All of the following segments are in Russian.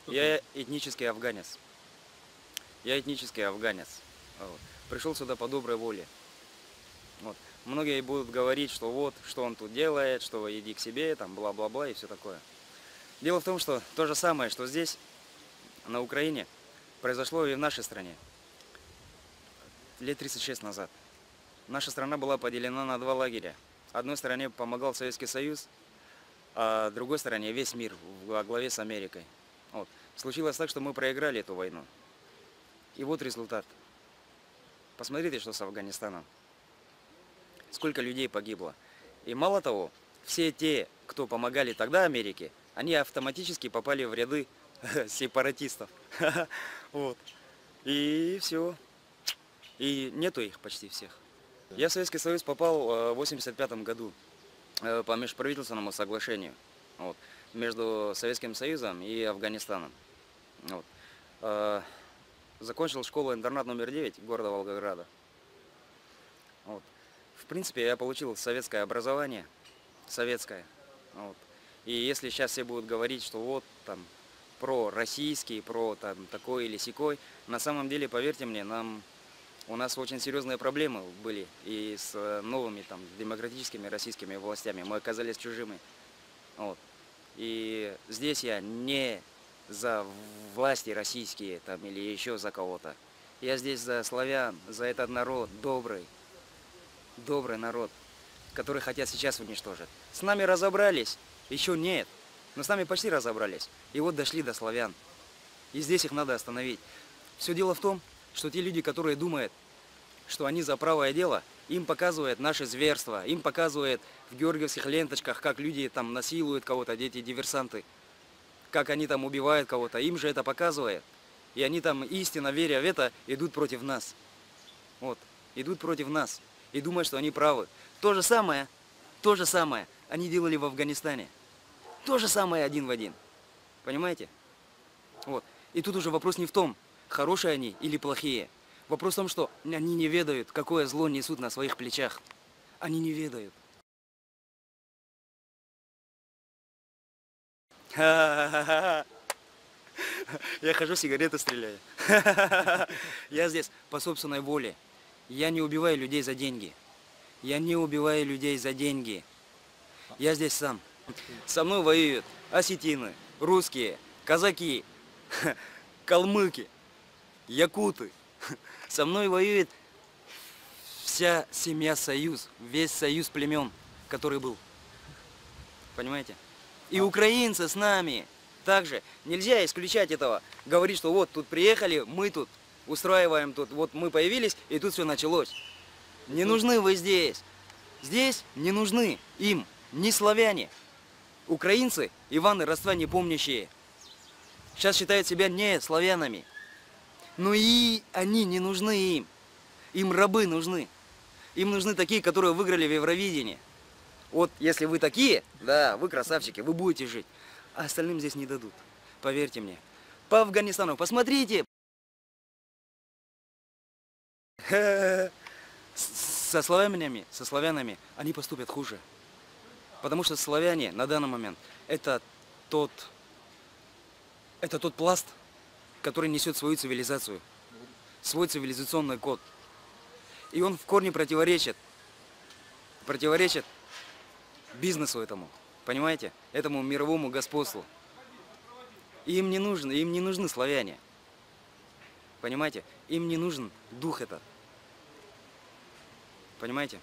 Я этнический афганец. Я этнический афганец. Вот. Пришел сюда по доброй воле. Вот. Многие будут говорить, что вот, что он тут делает, что иди к себе, там, бла-бла-бла и все такое. Дело в том, что то же самое, что здесь, на Украине, произошло и в нашей стране. Лет 36 назад. Наша страна была поделена на два лагеря. Одной стороне помогал Советский Союз, а другой стороне весь мир во главе с Америкой. Вот. Случилось так, что мы проиграли эту войну. И вот результат. Посмотрите, что с Афганистаном. Сколько людей погибло. И мало того, все те, кто помогали тогда Америке, они автоматически попали в ряды сепаратистов. Вот. И все. И нету их почти всех. Я в Советский Союз попал в 1985 году по межправительственному соглашению, вот, между Советским Союзом и Афганистаном. Вот. Закончил школу-интернат номер 9 города Волгограда. Вот. В принципе, я получил советское образование, советское. Вот. И если сейчас все будут говорить, что вот там про российский, про там такой или сякой, на самом деле, поверьте мне, у нас очень серьезные проблемы были и с новыми там демократическими российскими властями. Мы оказались чужими. Вот. И здесь я не за власти российские там, или еще за кого-то. Я здесь за славян, за этот народ добрый. Добрый народ, который хотят сейчас уничтожить. С нами разобрались? Еще нет. Но с нами почти разобрались. И вот дошли до славян. И здесь их надо остановить. Все дело в том, что те люди, которые думают, что они за правое дело, им показывают наши зверства, им показывают в георгиевских ленточках, как люди там насилуют кого-то, дети-диверсанты, как они там убивают кого-то, им же это показывает. И они там, истинно веря в это, идут против нас. Вот, идут против нас. И думают, что они правы. То же самое они делали в Афганистане. То же самое один в один. Понимаете? Вот. И тут уже вопрос не в том, хорошие они или плохие. Вопрос в том, что они не ведают, какое зло несут на своих плечах. Они не ведают. Я хожу, сигареты стреляю. Я здесь по собственной воле. Я не убиваю людей за деньги. Я не убиваю людей за деньги. Я здесь сам. Со мной воюют осетины, русские, казаки, калмыки, якуты. Со мной воюет вся семья Союз, весь союз племен, который был. Понимаете? И украинцы с нами. Также нельзя исключать этого. Говорить, что вот тут приехали, мы тут устраиваем, тут вот мы появились, и тут все началось. Не нужны вы здесь. Здесь не нужны им ни славяне. Украинцы, Иваны, родства не помнящие, сейчас считают себя не славянами. Но и они не нужны им. Им рабы нужны. Им нужны такие, которые выиграли в Евровидении. Вот если вы такие, да, вы красавчики, вы будете жить. А остальным здесь не дадут. Поверьте мне. По Афганистану посмотрите. Со славянами они поступят хуже. Потому что славяне на данный момент это тот пласт, который несет свою цивилизацию, свой цивилизационный код. И он в корне противоречит бизнесу этому, понимаете, этому мировому господству. И им не нужны славяне, понимаете, им не нужен дух этот, понимаете.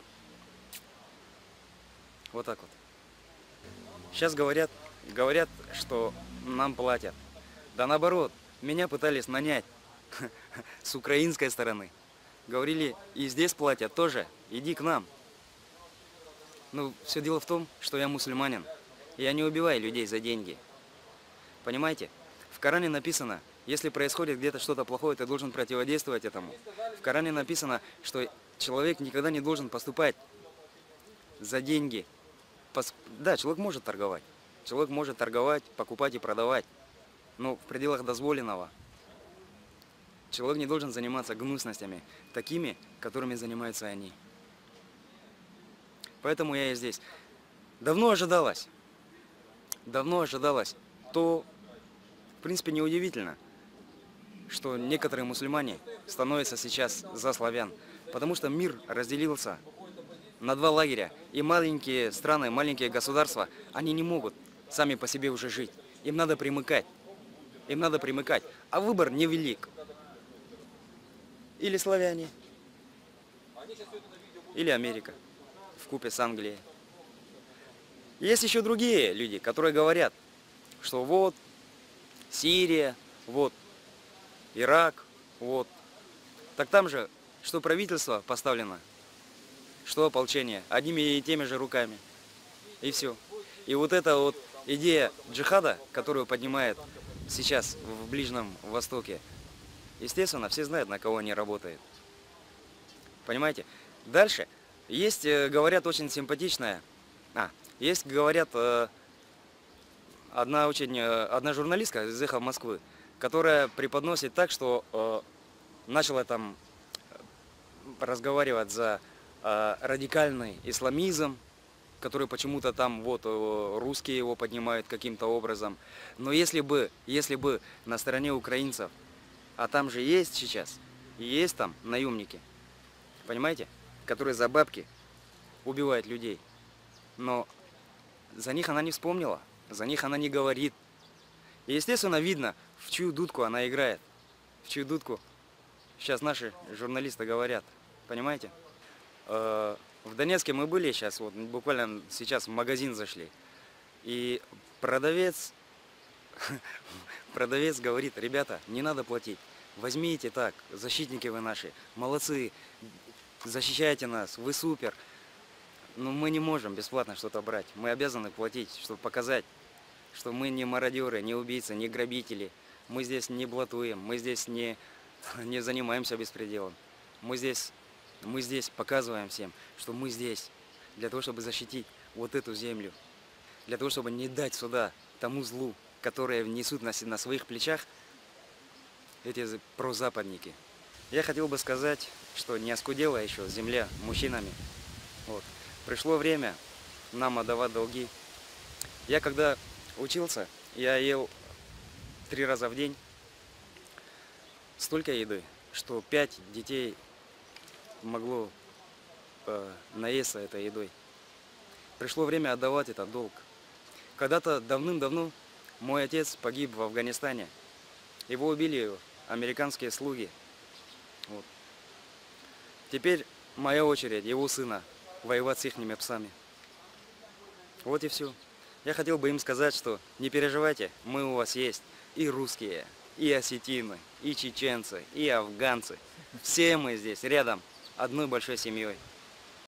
Вот так вот. Сейчас говорят, что нам платят. Да наоборот, меня пытались нанять с украинской стороны. Говорили, и здесь платят тоже, иди к нам. Ну, все дело в том, что я мусульманин. Я не убиваю людей за деньги. Понимаете? В Коране написано, если происходит где-то что-то плохое, ты должен противодействовать этому. В Коране написано, что человек никогда не должен поступать за деньги. Да, человек может торговать. Человек может торговать, покупать и продавать. Но в пределах дозволенного. Человек не должен заниматься гнусностями, такими, которыми занимаются они. Поэтому я и здесь. Давно ожидалось то принципе, неудивительно, что некоторые мусульмане становятся сейчас за славян, потому что мир разделился на два лагеря, и маленькие страны, маленькие государства, они не могут сами по себе уже жить. Им надо примыкать. Им надо примыкать. А выбор невелик. Или славяне, или Америка вкупе с Англией. Есть еще другие люди, которые говорят, что вот Сирия, вот Ирак, вот. Так там же, что правительство поставлено, что ополчение, одними и теми же руками. И все. И вот эта вот идея джихада, которую поднимает сейчас в Ближнем Востоке, естественно, все знают, на кого они работают. Понимаете? Дальше есть, говорят, очень симпатичная. Есть, говорят, одна журналистка из «Эхо Москвы», которая преподносит так, что начала там разговаривать за радикальный исламизм, который почему-то там вот русские его поднимают каким-то образом. Но если бы на стороне украинцев, а там же есть сейчас, и есть там наемники, понимаете, которые за бабки убивают людей. Но за них она не вспомнила, за них она не говорит. И, естественно, видно, в чью дудку она играет, в чью дудку сейчас наши журналисты говорят, понимаете? В Донецке мы были сейчас, вот буквально сейчас в магазин зашли, и продавец говорит: ребята, не надо платить, возьмите так, защитники вы наши, молодцы, защищайте нас, вы супер. Но мы не можем бесплатно что-то брать, мы обязаны платить, чтобы показать, что мы не мародеры, не убийцы, не грабители, мы здесь не блатуем, мы здесь не занимаемся беспределом, мы здесь показываем всем, что мы здесь для того, чтобы защитить вот эту землю, для того, чтобы не дать сюда тому злу, которое несут на своих плечах эти прозападники. Я хотел бы сказать, что не оскудела еще земля мужчинами. Вот. Пришло время нам отдавать долги. Я когда учился, я ел 3 раза в день столько еды, что 5 детей могло наесться этой едой. Пришло время отдавать этот долг. Когда-то давным-давно мой отец погиб в Афганистане. Его убили американские слуги. Вот. Теперь моя очередь, его сына, воевать с ихними псами. Вот и все. Я хотел бы им сказать, что не переживайте, мы у вас есть. И русские, и осетины, и чеченцы, и афганцы. Все мы здесь рядом, одной большой семьей.